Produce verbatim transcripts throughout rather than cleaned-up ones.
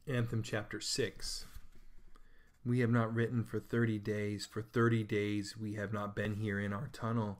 Anthem chapter six. We have not written for thirty days. For thirty days we have not been here in our tunnel.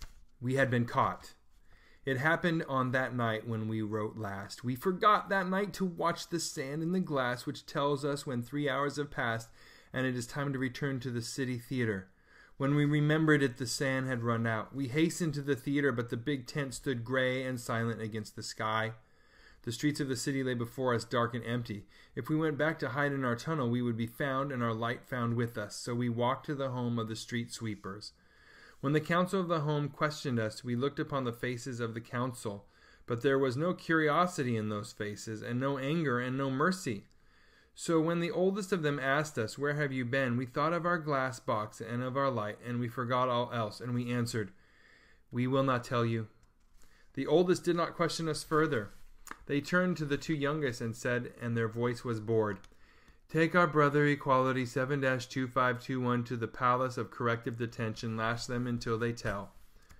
We had been caught. It happened on that night when we wrote last. We forgot that night to watch the sand in the glass, which tells us when three hours have passed and it is time to return to the city theater. When we remembered it, the sand had run out. We hastened to the theater, but the big tent stood gray and silent against the sky. The streets of the city lay before us, dark and empty. If we went back to hide in our tunnel, we would be found and our light found with us. So we walked to the home of the street sweepers. When the council of the home questioned us, we looked upon the faces of the council. But there was no curiosity in those faces, and no anger, and no mercy. So when the oldest of them asked us, "Where have you been?" we thought of our glass box and of our light, and we forgot all else, and we answered, "We will not tell you." The oldest did not question us further. They turned to the two youngest and said, and their voice was bored, "Take our brother Equality seven dash two five two one to the Palace of Corrective Detention. Lash them until they tell."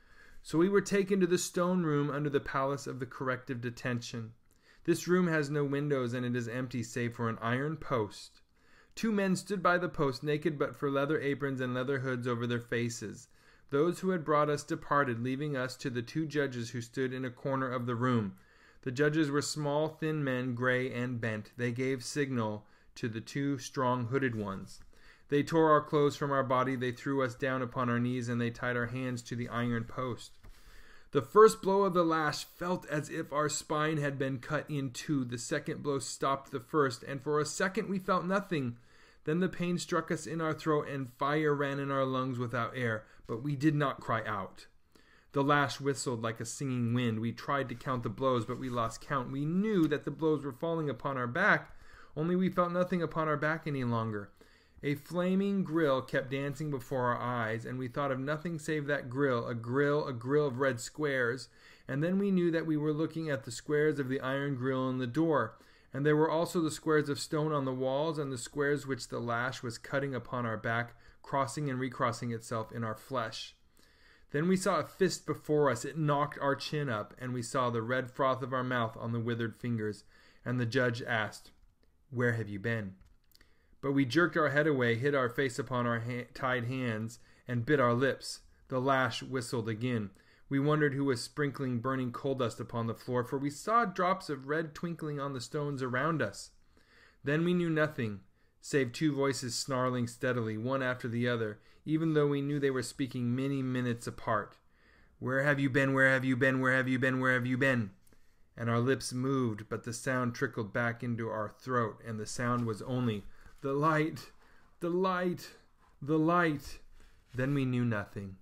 So we were taken to the stone room under the Palace of the Corrective Detention. This room has no windows, and it is empty save for an iron post. Two men stood by the post, naked but for leather aprons and leather hoods over their faces. Those who had brought us departed, leaving us to the two judges who stood in a corner of the room. The judges were small, thin men, gray and bent. They gave signal to the two strong hooded ones. They tore our clothes from our body, they threw us down upon our knees, and they tied our hands to the iron post. The first blow of the lash felt as if our spine had been cut in two. The second blow stopped the first, and for a second we felt nothing. Then the pain struck us in our throat, and fire ran in our lungs without air, but we did not cry out. The lash whistled like a singing wind. We tried to count the blows, but we lost count. We knew that the blows were falling upon our back, only we felt nothing upon our back any longer. A flaming grill kept dancing before our eyes, and we thought of nothing save that grill, a grill, a grill of red squares. And then we knew that we were looking at the squares of the iron grill in the door, and there were also the squares of stone on the walls, and the squares which the lash was cutting upon our back, crossing and recrossing itself in our flesh. Then we saw a fist before us. It knocked our chin up, and we saw the red froth of our mouth on the withered fingers. And the judge asked, "Where have you been?" But we jerked our head away, hid our face upon our ha- tied hands, and bit our lips. The lash whistled again. We wondered who was sprinkling burning coal dust upon the floor, for we saw drops of red twinkling on the stones around us. Then we knew nothing, save two voices snarling steadily, one after the other, even though we knew they were speaking many minutes apart. "Where have you been? Where have you been? Where have you been? Where have you been?" And our lips moved, but the sound trickled back into our throat, and the sound was only, "The light, the light, the light." Then we knew nothing.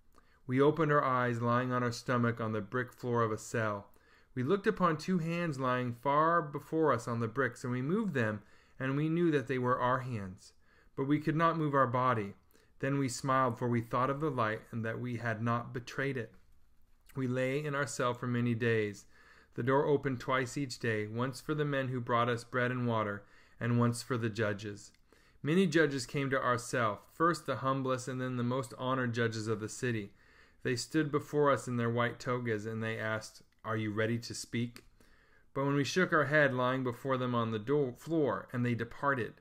We opened our eyes, lying on our stomach on the brick floor of a cell. We looked upon two hands lying far before us on the bricks, and we moved them, and we knew that they were our hands. But we could not move our body. Then we smiled, for we thought of the light and that we had not betrayed it. We lay in our cell for many days. The door opened twice each day, once for the men who brought us bread and water, and once for the judges. Many judges came to our cell, first the humblest and then the most honored judges of the city. They stood before us in their white togas, and they asked, "Are you ready to speak?" But when we shook our head, lying before them on the door floor, and they departed.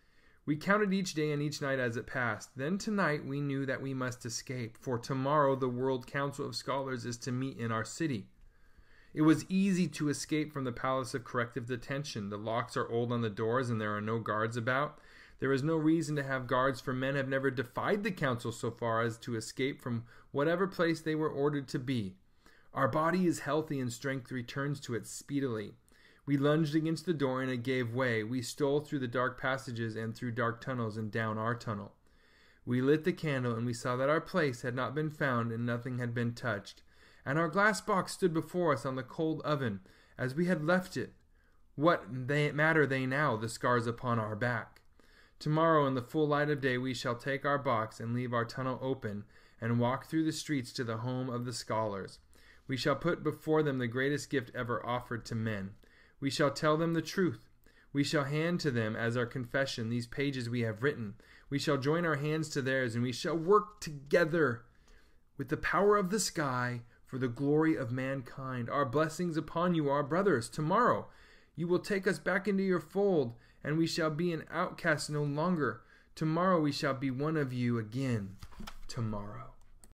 We counted each day and each night as it passed. Then tonight we knew that we must escape, for tomorrow the World Council of Scholars is to meet in our city. It was easy to escape from the Palace of Corrective Detention. The locks are old on the doors, and there are no guards about. There is no reason to have guards, for men have never defied the council so far as to escape from whatever place they were ordered to be. Our body is healthy, and strength returns to it speedily. We lunged against the door, and it gave way. We stole through the dark passages and through dark tunnels and down our tunnel. We lit the candle, and we saw that our place had not been found and nothing had been touched. And our glass box stood before us on the cold oven, as we had left it. What they matter they now, the scars upon our back? Tomorrow, in the full light of day, we shall take our box and leave our tunnel open, and walk through the streets to the home of the scholars. We shall put before them the greatest gift ever offered to men. We shall tell them the truth. We shall hand to them as our confession these pages we have written. We shall join our hands to theirs, and we shall work together with the power of the sky for the glory of mankind. Our blessings upon you, our brothers. Tomorrow You will take us back into your fold, and we shall be an outcast no longer. Tomorrow we shall be one of you again. Tomorrow.